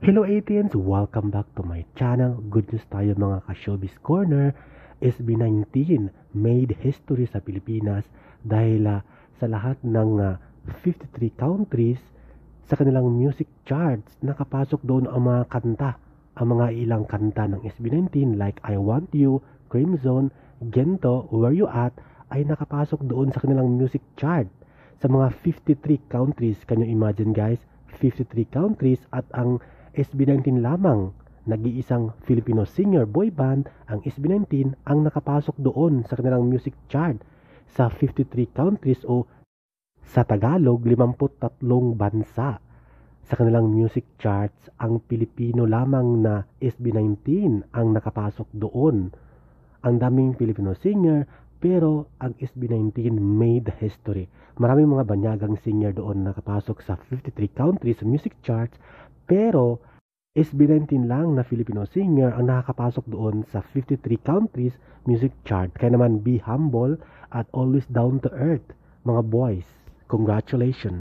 Hello ATNs! Welcome back to my channel. Good news tayo mga ka-showbiz corner. SB19 made history sa Pilipinas dahil sa lahat ng 53 countries sa kanilang music charts nakapasok doon ang mga kanta. Ang mga ilang kanta ng SB19 like I Want You, Crimson, Gento, Where You At ay nakapasok doon sa kanilang music chart sa mga 53 countries. Can you imagine guys? 53 countries at ang SB19 lamang, nag-iisang Filipino singer boy band, ang SB19 ang nakapasok doon sa kanilang music chart sa 53 countries o sa Tagalog 53 bansa. Sa kanilang music charts, ang Pilipino lamang na SB19 ang nakapasok doon. Ang daming Filipino singer pero ang SB19 made history. Maraming mga banyagang singer doon nakapasok sa 53 countries music charts. Pero SB19 lang na Filipino singer ang nakakapasok doon sa 53 countries music chart. Kaya naman be humble at always down to earth mga boys. Congratulations!